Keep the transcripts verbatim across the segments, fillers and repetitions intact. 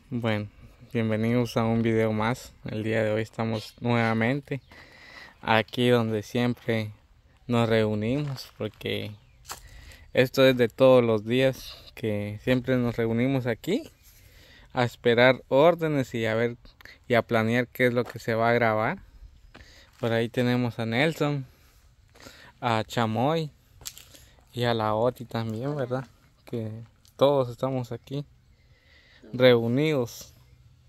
Bueno, bienvenidos a un video más. El día de hoy estamos nuevamente aquí donde siempre nos reunimos, porque esto es de todos los días que siempre nos reunimos aquí a esperar órdenes y a ver y a planear qué es lo que se va a grabar. Por ahí tenemos a Nelson, a Chamoy y a la Oti también, ¿verdad? Que todos estamos aquí reunidos.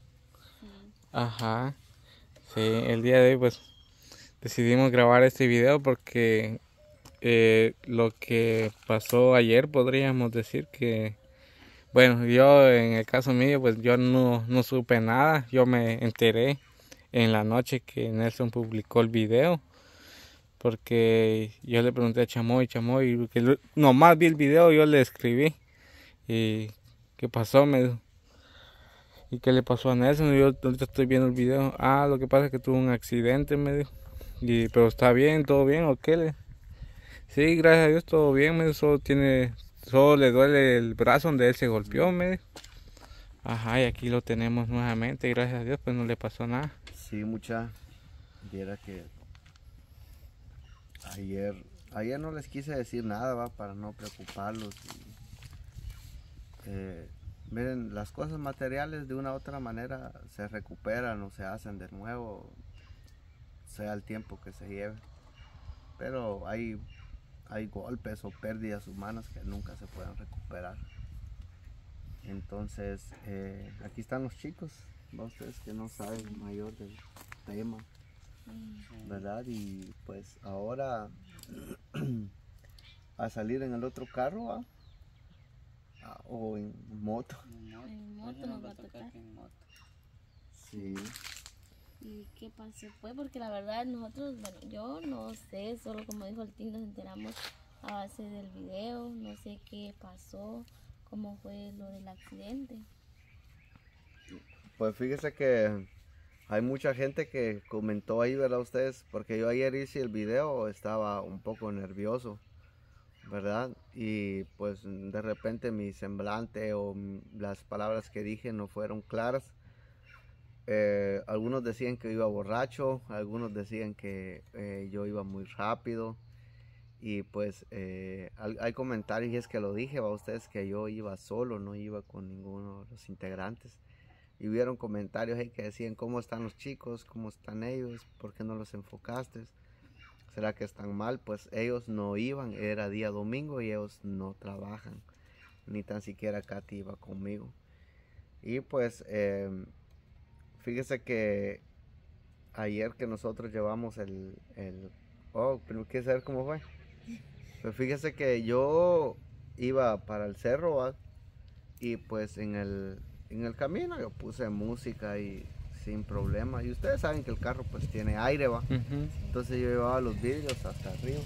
Ajá. Sí, el día de hoy pues decidimos grabar este video porque eh, lo que pasó ayer, podríamos decir que, bueno, yo en el caso mío pues yo no, no supe nada. Yo me enteré en la noche que Nelson publicó el video, porque yo le pregunté a Chamoy, Chamoy, que lo- nomás vi el video, yo le escribí y ¿qué pasó? Me dijo. ¿Y qué le pasó a Nelson? Yo ahorita estoy viendo el video. Ah, lo que pasa es que tuvo un accidente, me dijo. Y, pero está bien, todo bien, ¿o qué? Le? Sí, gracias a Dios, todo bien, me dijo. Solo tiene, solo le duele el brazo donde él se golpeó, me dijo. Ajá, y aquí lo tenemos nuevamente, y gracias a Dios, pues no le pasó nada. Sí, mucha. Viera que ayer, ayer no les quise decir nada, va, para no preocuparlos. Y, eh, miren, las cosas materiales de una u otra manera se recuperan o se hacen de nuevo, sea el tiempo que se lleve. Pero hay, hay golpes o pérdidas humanas que nunca se pueden recuperar. Entonces, eh, aquí están los chicos, va, ustedes que no saben mayor del tema, ¿verdad? Y pues ahora a salir en el otro carro, ¿va? Ah, o en moto. En moto nos va a tocar. Sí. ¿Y qué pasó? Pues porque la verdad nosotros, bueno, yo no sé, solo como dijo el Tim, nos enteramos a base del video, no sé qué pasó, cómo fue lo del accidente. Pues fíjese que hay mucha gente que comentó ahí, ¿verdad? Ustedes, porque yo ayer hice el video, estaba un poco nervioso, ¿verdad? Y pues de repente mi semblante o m- las palabras que dije no fueron claras. Eh, algunos decían que iba borracho, algunos decían que eh, yo iba muy rápido. Y pues eh, hay, hay comentarios y es que lo dije a ustedes que yo iba solo, no iba con ninguno de los integrantes. Y hubieron comentarios ahí que decían cómo están los chicos, cómo están ellos, por qué no los enfocaste, será que están mal. Pues ellos no iban, era día domingo y ellos no trabajan, ni tan siquiera Katy iba conmigo. Y pues eh, fíjese que ayer que nosotros llevamos el, el oh, pero quiero saber cómo fue. Pues fíjese que yo iba para el cerro, ¿va? Y pues en el, en el camino yo puse música y sin problema. Y ustedes saben que el carro pues tiene aire, ¿va? Ujú. Entonces yo llevaba los vidrios hasta arriba.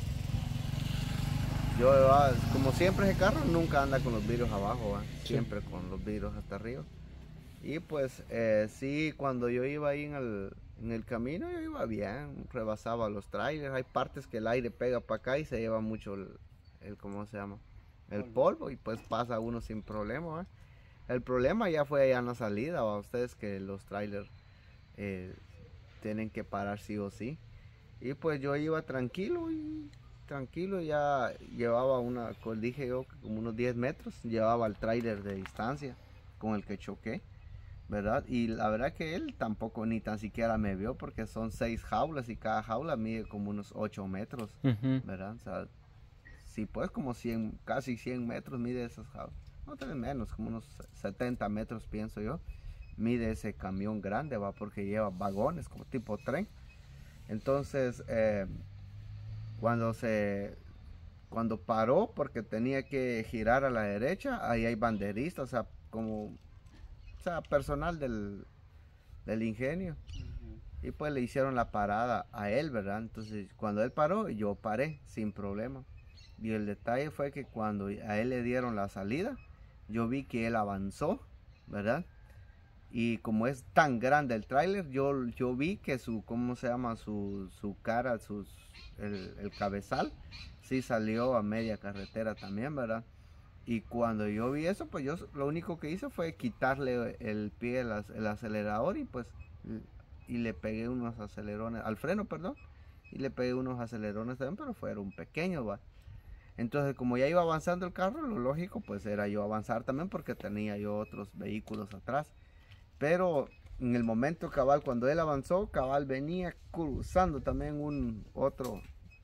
Yo llevaba, como siempre ese carro nunca anda con los vidrios abajo, ¿va? Siempre con los vidrios hasta arriba. Y pues eh, sí, cuando yo iba ahí en el, en el camino yo iba bien, rebasaba los trailers. Hay partes que el aire pega para acá y se lleva mucho el, el ¿cómo se llama? El polvo, y pues pasa uno sin problema, ¿va? El problema ya fue allá en la salida, ¿va? Ustedes que los trailers eh, tienen que parar sí o sí. Y pues yo iba tranquilo y tranquilo, ya llevaba una, como dije yo, como unos diez metros, llevaba el trailer de distancia con el que choqué, ¿verdad? Y la verdad que él tampoco ni tan siquiera me vio porque son seis jaulas y cada jaula mide como unos ocho metros, Ujú. ¿verdad? O sea, sí, pues como cien, casi cien metros mide esas jaulas. No tiene menos, como unos setenta metros pienso yo. Mide ese camión grande, va, porque lleva vagones como tipo tren. Entonces, eh, cuando se cuando paró porque tenía que girar a la derecha, ahí hay banderistas, o sea, como o sea, personal del, del ingenio. Y pues le hicieron la parada a él, ¿verdad? Entonces, cuando él paró, yo paré sin problema. Y el detalle fue que cuando a él le dieron la salida, yo vi que él avanzó, ¿verdad? Y como es tan grande el tráiler, yo, yo vi que su, ¿cómo se llama? Su, su cara, sus, el, el cabezal, sí salió a media carretera también, ¿verdad? Y cuando yo vi eso, pues yo lo único que hice fue quitarle el pie, el, el acelerador y pues y le pegué unos acelerones, al freno, perdón, y le pegué unos acelerones también, pero fueron pequeños, va. Entonces, como ya iba avanzando el carro, lo lógico pues era yo avanzar también porque tenía yo otros vehículos atrás. Pero en el momento cabal, cuando él avanzó, cabal venía cruzando también un otro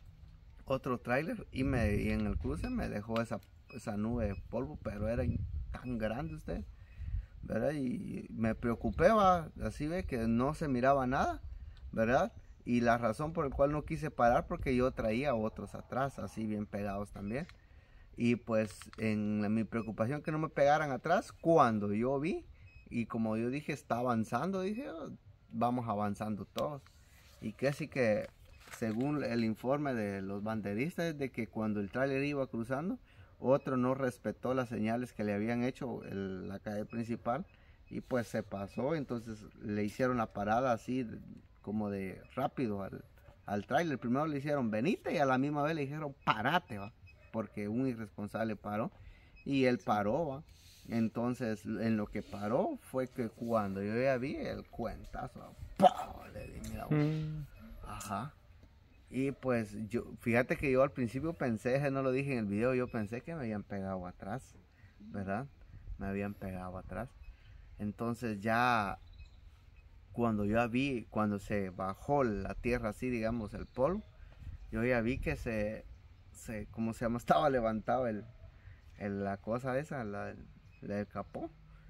otro tráiler y, me, y en el cruce me dejó esa, esa nube de polvo, pero era tan grande usted, ¿verdad? Y me preocupé, va, así ve que no se miraba nada, ¿verdad? Y la razón por la cual no quise parar porque yo traía otros atrás, así bien pegados también. Y pues en mi preocupación que no me pegaran atrás, cuando yo vi, y como yo dije, está avanzando, dije, oh, vamos avanzando todos. Y que sí que, según el informe de los banderistas, de que cuando el tráiler iba cruzando, otro no respetó las señales que le habían hecho el, la calle principal, y pues se pasó, entonces le hicieron la parada así, como de rápido al, al tráiler. Primero le hicieron venite y a la misma vez le dijeron parate, ¿va? Porque un irresponsable paró y él paró, ¿va? Entonces en lo que paró fue que cuando yo ya vi el cuentazo, ¡pah! Le di, mira, mm. Ajá. Y pues yo, fíjate que yo al principio pensé, no lo dije en el video, yo pensé que me habían pegado atrás, ¿verdad? Me habían pegado atrás. Entonces ya cuando yo vi, cuando se bajó la tierra así, digamos, el polvo, yo ya vi que se, se ¿cómo se llama? Estaba levantado el, el la cosa esa, la, la del capó.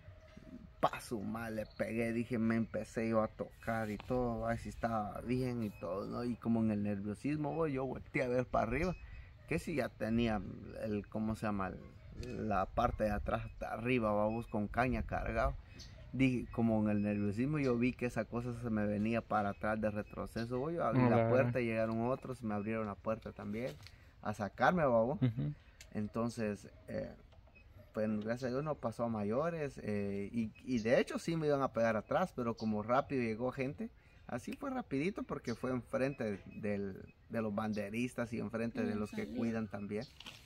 Paso mal, le pegué, dije, me empecé yo a tocar y todo, a ver si estaba bien y todo, ¿no? Y como en el nerviosismo, yo volteé a ver para arriba, que si ya tenía el, ¿cómo se llama? El, la parte de atrás hasta arriba, vamos, con caña cargado. Dije, como en el nerviosismo yo vi que esa cosa se me venía para atrás de retroceso, voy, yo abrí oh, la puerta, llegaron otros, me abrieron la puerta también a sacarme, babo. Uh-huh. Entonces, eh, pues gracias a Dios no pasó a mayores, eh, y, y de hecho sí me iban a pegar atrás, pero como rápido llegó gente, así fue rapidito porque fue enfrente del, de los banderistas y enfrente de los que cuidan también.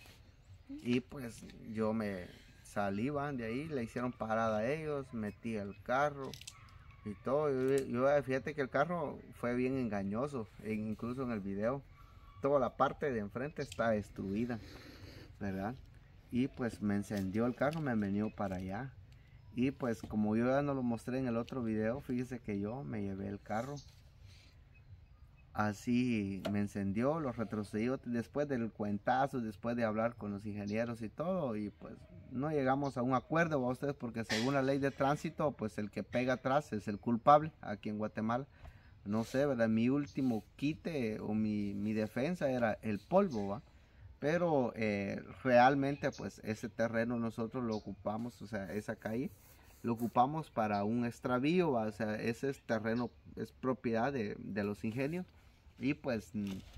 Y pues yo me salí, van de ahí, le hicieron parada a ellos, metí el carro y todo. Yo, yo fíjate que el carro fue bien engañoso, e incluso en el video toda la parte de enfrente está destruida, ¿verdad? Y pues me encendió el carro, me venió para allá. Y pues como yo ya no lo mostré en el otro video, fíjese que yo me llevé el carro. Así me encendió, lo retrocedí después del cuentazo, después de hablar con los ingenieros y todo. Y pues no llegamos a un acuerdo, ¿va ustedes? Porque según la ley de tránsito, pues el que pega atrás es el culpable aquí en Guatemala. No sé, ¿verdad? Mi último quite o mi, mi defensa era el polvo, ¿va? Pero eh, realmente pues ese terreno nosotros lo ocupamos, o sea, esa calle lo ocupamos para un extravío, ¿va? O sea, ese es terreno, es propiedad de, de los ingenios. Y pues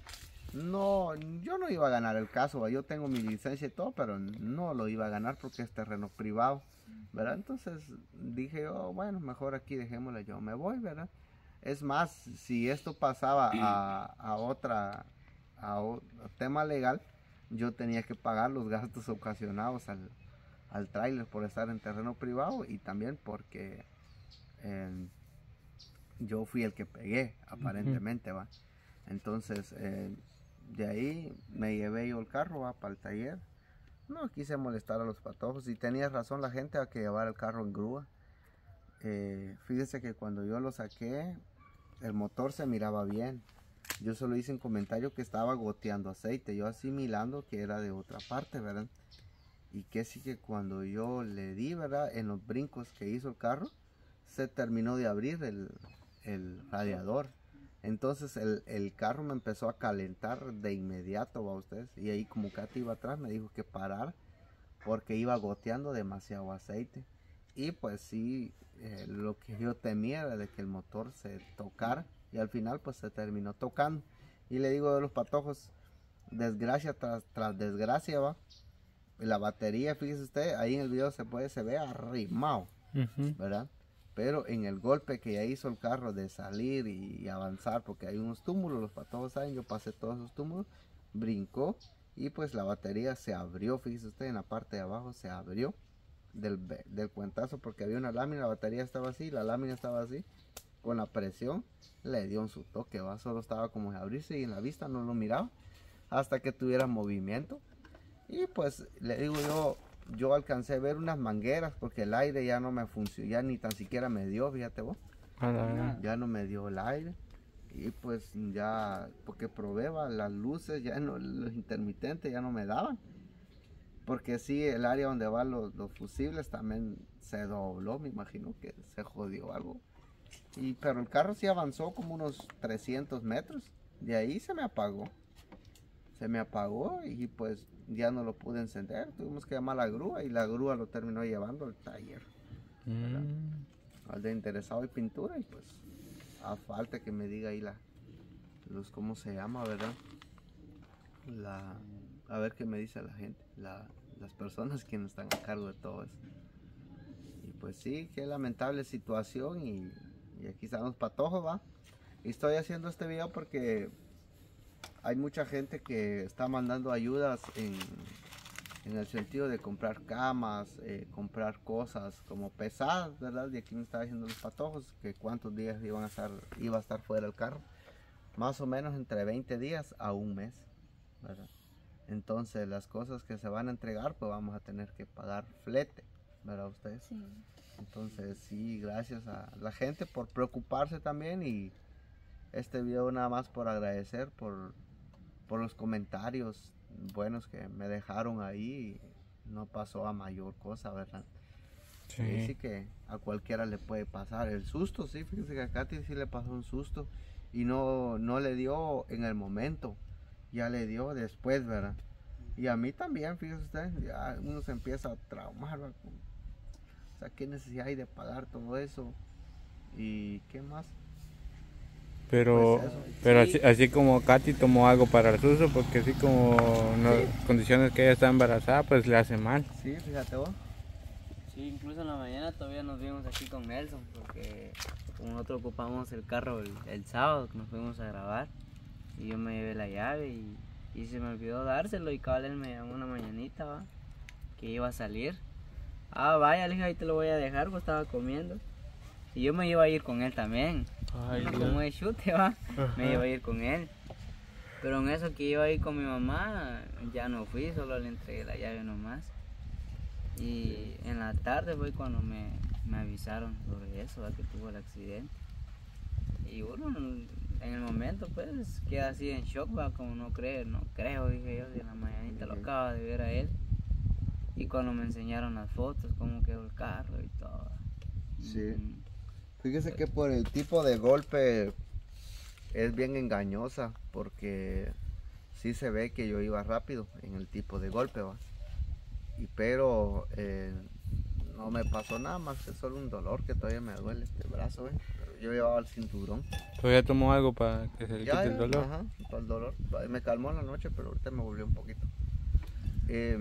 no, yo no iba a ganar el caso, ¿va? Yo tengo mi licencia y todo, pero no lo iba a ganar porque es terreno privado, ¿verdad? Entonces dije, oh, bueno, mejor aquí dejémosle, yo me voy, ¿verdad? Es más, si esto pasaba a, a otra, a, a tema legal, yo tenía que pagar los gastos ocasionados al, al tráiler por estar en terreno privado y también porque eh, yo fui el que pegué, aparentemente, va. Entonces, eh, de ahí me llevé yo el carro, va, para el taller. No quise molestar a los patojos y tenía razón la gente a que llevar el carro en grúa. Eh, fíjese que cuando yo lo saqué, el motor se miraba bien. Yo solo hice un comentario que estaba goteando aceite, yo asimilando que era de otra parte, ¿verdad? Y que sí que cuando yo le di, ¿verdad? En los brincos que hizo el carro, se terminó de abrir el, el radiador. Entonces el, el carro me empezó a calentar de inmediato, ¿va ustedes? Y ahí como Katy iba atrás me dijo que parar porque iba goteando demasiado aceite. Y pues sí, eh, lo que yo temía era de que el motor se tocara. Y al final pues se terminó tocando. Y le digo de los patojos, desgracia tras, tras desgracia, va. La batería, fíjese usted, ahí en el video se puede, se ve arrimado, uh-huh. ¿verdad? Pero en el golpe que ya hizo el carro de salir y, y avanzar, porque hay unos túmulos, los patojos saben, yo pasé todos esos túmulos, brincó y pues la batería se abrió, fíjese usted, en la parte de abajo se abrió del, del cuentazo, porque había una lámina, la batería estaba así, la lámina estaba así, con la presión le dio en su toque, ¿va? Solo estaba como de abrirse y en la vista no lo miraba hasta que tuviera movimiento. Y pues le digo yo, yo alcancé a ver unas mangueras porque el aire ya no me funcionó, ya ni tan siquiera me dio, fíjate vos, Ah, ya no me dio el aire. Y pues ya, porque probé, va, las luces, ya no, los intermitentes ya no me daban. Porque sí, el área donde van los, los fusibles también se dobló, me imagino que se jodió algo. Y, pero el carro sí avanzó como unos trescientos metros, de ahí se me apagó. Se me apagó y pues ya no lo pude encender, tuvimos que llamar a la grúa y la grúa lo terminó llevando al taller. mm. Al de interesado y pintura y pues a falta que me diga ahí la los cómo se llama, verdad, la a ver qué me dice la gente, la, las personas quienes están a cargo de todo eso. Y pues sí, qué lamentable situación y, y aquí están los patojos, va. Y estoy haciendo este video porque hay mucha gente que está mandando ayudas en en el sentido de comprar camas, eh, comprar cosas como pesadas, ¿verdad? Y aquí me estaba diciendo los patojos que cuántos días iban a estar, iba a estar fuera el carro. Más o menos entre veinte días a un mes, ¿verdad? Entonces las cosas que se van a entregar, pues vamos a tener que pagar flete, ¿verdad ustedes? Sí. Entonces sí, gracias a la gente por preocuparse también y este video nada más por agradecer por, por los comentarios buenos que me dejaron ahí. No pasó a mayor cosa, ¿verdad? Sí. Sí, sí que a cualquiera le puede pasar el susto, sí, fíjense que a Katy sí le pasó un susto y no, no le dio en el momento, ya le dio después, ¿verdad? Y a mí también, fíjese usted, ya uno se empieza a traumar, ¿verdad? O sea, ¿qué necesidad hay de pagar todo eso? ¿Y qué más? Pero, Pues eso. pero Sí. así, así como Katy tomó algo para el susto, porque así como no, Sí. condiciones que ella está embarazada, pues le hace mal. Sí, fíjate vos. Sí, incluso en la mañana todavía nos vimos aquí con Nelson, porque como nosotros ocupamos el carro el, el sábado que nos fuimos a grabar, y yo me llevé la llave y, y se me olvidó dárselo y cabal él me llamó una mañanita, ¿va? Que iba a salir. Ah, vaya, le dije, ahí te lo voy a dejar, pues estaba comiendo. Y yo me iba a ir con él también. Ay, Uno Dios. como de chute, va, Ajá. me iba a ir con él. Pero en eso que iba a ir con mi mamá, ya no fui, solo le entregué la llave nomás. Y en la tarde fue cuando me, me avisaron sobre eso, ¿va? Que tuvo el accidente. Y uno en el momento pues queda así en shock, va, como no cree, no creo, dije yo, si en la mañanita lo acaba de ver a él. Y cuando me enseñaron las fotos, cómo quedó el carro y todo. Sí. Mm, Fíjese que por el tipo de golpe es bien engañosa porque sí se ve que yo iba rápido en el tipo de golpe, ¿va? Y pero eh, no me pasó nada más que solo un dolor que todavía me duele este brazo, ¿ve? Pero yo llevaba el cinturón. Todavía tomó algo para que se le Ya, quite el ya, dolor. Ajá, para el dolor. Me calmó en la noche, pero ahorita me volvió un poquito. Eh,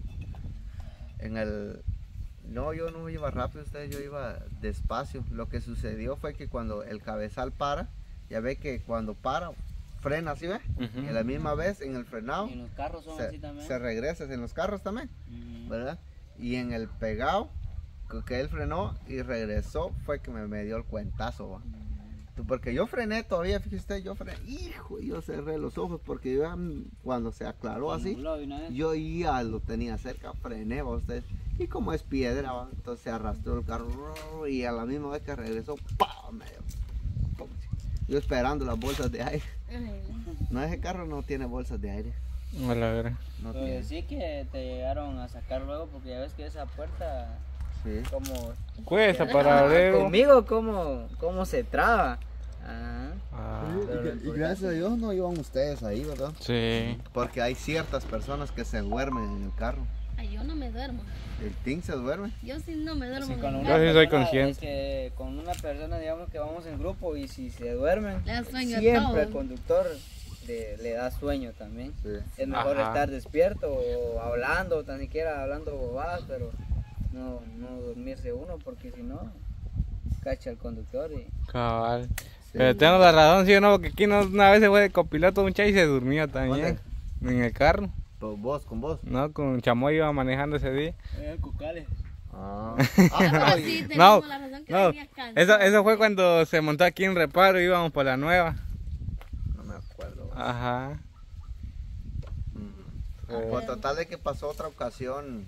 en el... No, yo no iba rápido, ustedes, yo iba despacio. Lo que sucedió fue que cuando el cabezal para, ya ve que cuando para, frena, ¿sí ve? Ujú. Y a la misma vez en el frenado Y los carros son así se, también. se regresa, en los carros también, Mm. ¿verdad? Y en el pegado, que- que él frenó y regresó, fue que me, me dio el cuentazo, ¿va? Tú, porque yo frené todavía, fíjese usted, yo frené, hijo, yo cerré los ojos porque yo ya, mm, cuando se aclaró así, Nubló de una vez. yo ya lo tenía cerca, frené, va usted, y como es piedra, va, entonces se arrastró el carro y a la misma vez que regresó, ¡pam! Me dio, ¡pum! Yo esperando las bolsas de aire. Ay, No, ese carro no tiene bolsas de aire, A la vera. no Pues tiene. sí que te llegaron a sacar luego porque ya ves que esa puerta Sí. como Cuesta Ah, para abrir. conmigo cómo, cómo se traba. Ajá. Ah, Y- y, y gracias a Dios no iban ustedes ahí, ¿verdad? sí. Porque hay ciertas personas que se duermen en el carro. ay, yo no me duermo. El Ting se duerme. Yo sí no me duermo. Sí, en con el una Yo sí carro. soy persona, consciente. es que con una persona digamos que vamos en grupo y si se duermen Le da sueño a siempre el todos. conductor le, le da sueño también. Sí. Es mejor Ajá. estar despierto o hablando, tan siquiera hablando bobadas, pero no, no dormirse uno porque si no cacha el conductor y Cabal. Sí. Pero tengo la razón, sí o no, porque aquí no, una vez se fue de copiloto un chay y se durmió también. En el carro. Pero vos, con vos. No, con Chamoy iba manejando ese día. Eh, Cocales. Ah, Ah, ah, pero pero- sí, No, tenemos la razón que no, venía cansado. eso, eso fue cuando se montó aquí en Reparo y íbamos por la nueva. no me acuerdo. Ajá. Mm. Pues total de que pasó otra ocasión.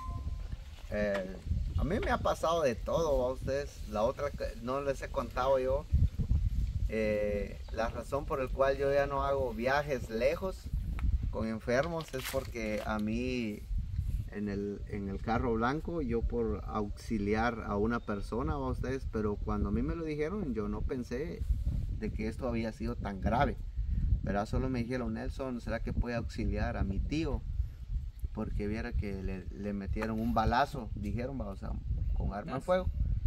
eh, a mí me ha pasado de todo a ustedes. La otra que no les he contado yo. eh, la razón por la cual yo ya no hago viajes lejos con enfermos es porque a mí en el, en el carro blanco yo por auxiliar a una persona a ustedes, pero cuando a mí me lo dijeron yo no pensé de que esto había sido tan grave. ¿Verdad? Solo me dijeron, Nelson, ¿será que puede auxiliar a mi tío? Porque viera que le, le metieron un balazo, dijeron, o sea, con arma de fuego.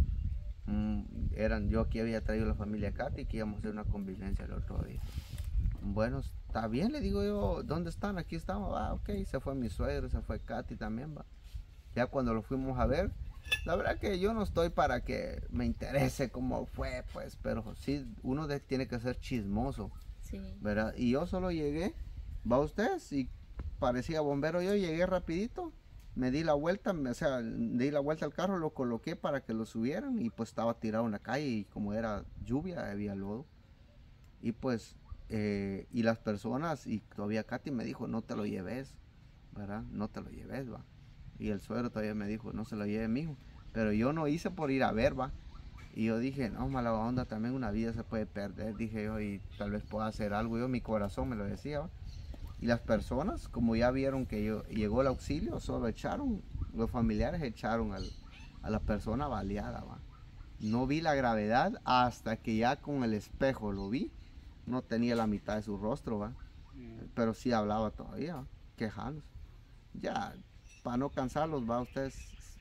Mm, eran, yo aquí había traído la familia Katy que íbamos a hacer una convivencia el otro día. Bueno, está bien, le digo yo, ¿dónde están? Aquí estamos, ah, ok, se fue mi suegro, se fue Katy también, va. Ya cuando lo fuimos a ver, la verdad que yo no estoy para que me interese cómo fue, pues, pero sí, uno de, tiene que ser chismoso. Sí. ¿Verdad? Y yo solo llegué, va usted, y parecía bombero, yo llegué rapidito, me di la vuelta, me- o sea, di la vuelta al carro, lo coloqué para que lo subieran y pues estaba tirado en la calle y como era lluvia, había lodo. Y pues, eh, y las personas, y todavía Katy me dijo, no te lo lleves, ¿verdad? No te lo lleves, va. Y el suegro todavía me dijo, no se lo lleve, mijo. Pero yo no hice por ir a ver, va. Y yo dije, no, mala onda, también una vida se puede perder, dije yo, y tal vez pueda hacer algo. Yo, mi corazón me lo decía, ¿va? Y las personas, como ya vieron que yo, llegó el auxilio, solo echaron, los familiares echaron al, a la persona baleada, ¿va? No vi la gravedad hasta que ya con el espejo lo vi. No tenía la mitad de su rostro, ¿va? Pero sí hablaba todavía, ¿va? Quejándose. Ya, para no cansarlos, va ustedes,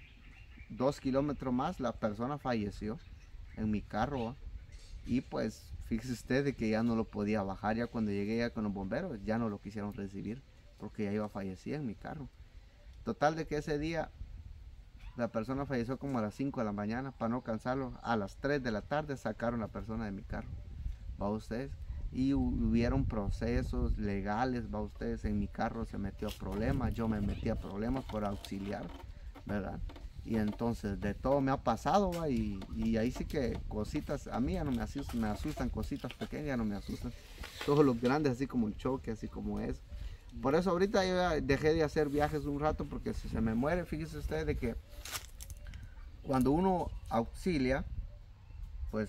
dos kilómetros más, la persona falleció en mi carro, ¿va? Y pues fíjese usted de que ya no lo podía bajar, ya cuando llegué ya con los bomberos ya no lo quisieron recibir porque ya iba a fallecer en mi carro. Total de que ese día la persona falleció como a las cinco de la mañana, para no cansarlo, a las tres de la tarde sacaron la persona de mi carro, va ustedes, y hubieron procesos legales, va ustedes, en mi carro se metió a problemas, yo me metí a problemas por auxiliar, ¿verdad? Y entonces de todo me ha pasado, ¿va? Y, y ahí sí que cositas, a mí ya no me asustan, me asustan cositas pequeñas, ya no me asustan. Todos los grandes, así como el choque, así como es. Por eso ahorita yo ya dejé de hacer viajes un rato, porque si se me muere, fíjese usted de que cuando uno auxilia, pues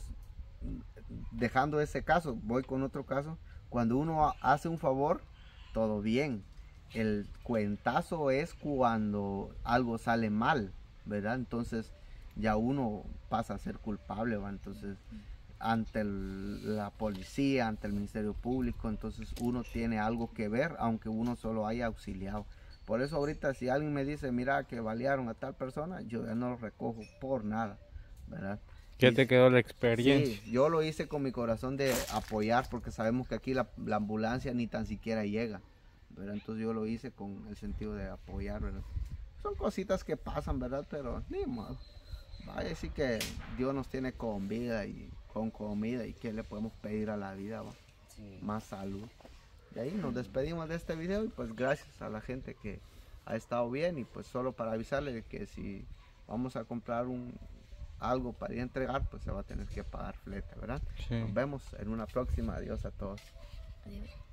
dejando ese caso, voy con otro caso, cuando uno hace un favor, todo bien. El cuentazo es cuando algo sale mal, ¿verdad? Entonces ya uno pasa a ser culpable, ¿va? Entonces ante el- la policía, ante el Ministerio Público, entonces uno tiene algo que ver, aunque uno solo haya auxiliado. Por eso ahorita si alguien me dice, mira que balearon a tal persona, yo ya no lo recojo por nada, ¿verdad? ¿Qué Y- te quedó la experiencia? Sí, yo lo hice con mi corazón de apoyar, porque sabemos que aquí la, la ambulancia ni tan siquiera llega, ¿verdad? Entonces yo lo hice con el sentido de apoyar, ¿verdad? Son cositas que pasan, ¿verdad? Pero ni modo. Vaya, sí que Dios nos tiene con vida y con comida, y ¿qué le podemos pedir a la vida, va? Sí. Más salud. Y ahí nos despedimos de este video, y pues gracias a la gente que ha estado bien, y pues solo para avisarle de que si vamos a comprar un algo para ir a entregar, pues se va a tener que pagar flete, ¿verdad? Sí. Nos vemos en una próxima. Adiós a todos. Adiós.